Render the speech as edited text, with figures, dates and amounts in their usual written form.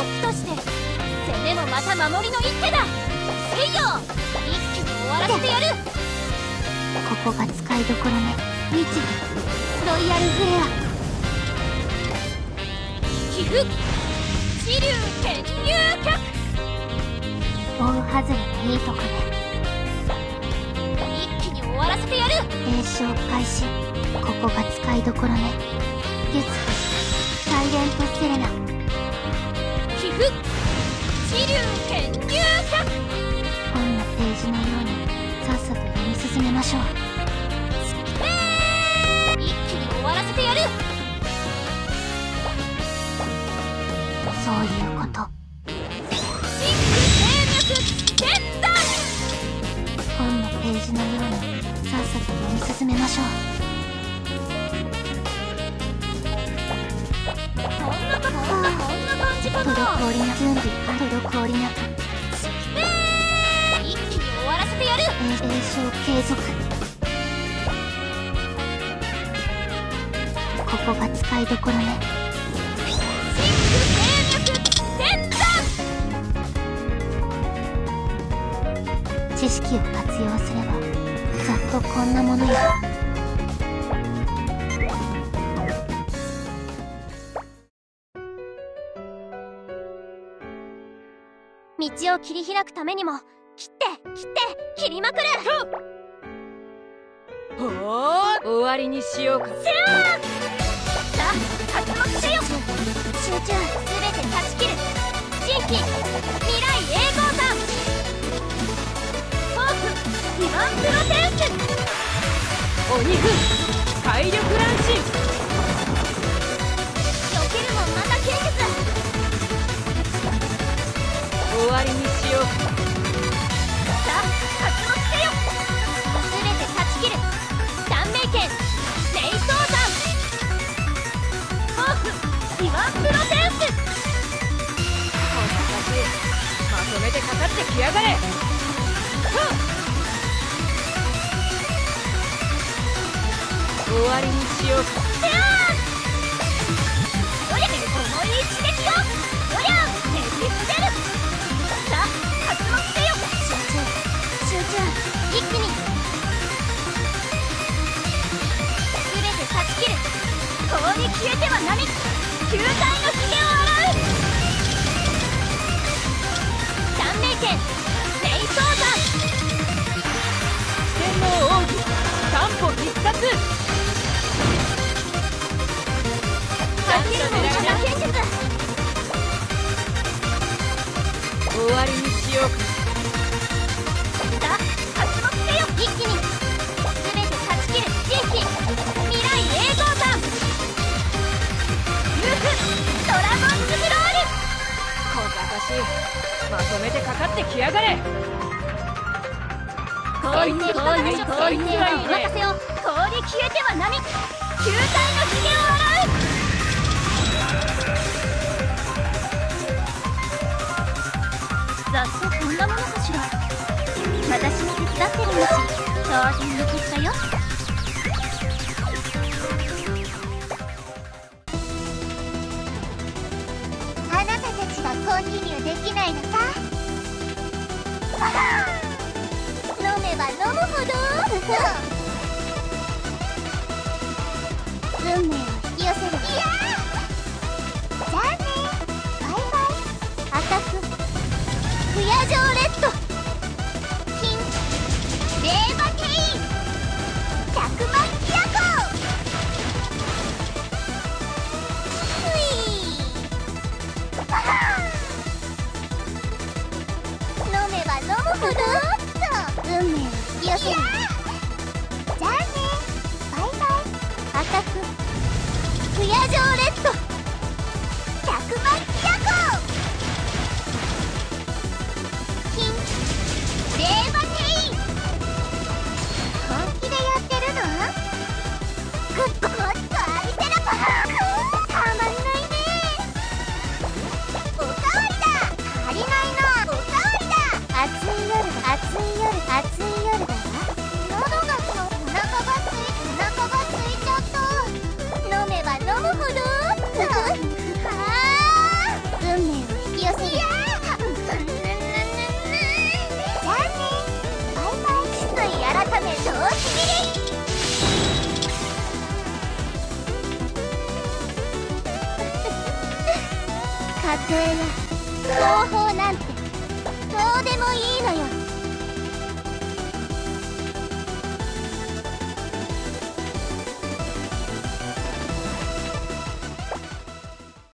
機として攻めもまた守りの一手だ。せいよ、一気に終わらせてやる。 ここが使いどころね。日々ロイヤルフレア。 寄付支流転入脚。 大外れのいいとこね。 一気に終わらせてやる。 詠唱開始。ここが使いどころね。月サイレントセレナ。 寄付支流転入脚。 本のページのようにさっさと読み進めましょう。 一気に終わらせてやる。 そういうこと。 真空生脈伝弾。 本のページのようにさっさと読み進めましょう。 こんな感じかな。 滞りなく準備が滞りなく一気に終わらせてやる。 詠唱継続。ここが使いどころね。 真空生脈伝弾。 知識を活用すればざっとこんなものよ。 道を切り開くためにも切りまくる。 ほー、終わりにしようか。 さあ、覚悟せよ。集中、すべて断ち切る。新規未来永劫山。フォークディマンプロテンス。 鬼軍体力乱心。 避けるもまた経血。 終わりにしようか。 さあ、覚悟せよ。すべて断ち切る。断命剣霊刀山。フォークディマンプロテンス。 こんな感じ、まとめてかかってきやがれ。終わりにしようか。 おや、重い一撃よ。おや、ねじ伏せる。さあ、覚悟せよ。集中、一気に全て断ち切る。氷に消えては波。球体のひげを洗う。断命剣霊刀山。 四天王奥義三歩必殺。 避けるもまた経血。 終わりにしようか。 さあ、覚悟せよ。一気に全て断ち切る。新規未来永劫山。ユーフドラゴンズグロール。 こざかしい、まとめてかかってきやがれ。 氷にお任せよ。氷消えては波。球体のひげを洗う。ざっとこんなものかしら。私も手伝ってるんだし当然の結果よ。 あなたたちはコンティニューできないのさ。飲めば飲むほど運命を引き寄せる。いやじゃあね、バイバイ。アタック不夜城レッド金レーバテイン100万キヤコ。ふい飲めば飲むほど運命を引き寄せる。じゃあね、バイバイ。アタック不夜城レッド100万キヤコ。金レーバテイン。本気でやってるの？グッドもっと浴びせろ。たまんないね。おかわりだ。足りないな。おかわりだ。暑い夜だ。暑い夜だわ。喉がお腹が空いちゃった。飲めば飲むほどはあ総ちぎり。家庭や方法なんてどうでもいいのよ。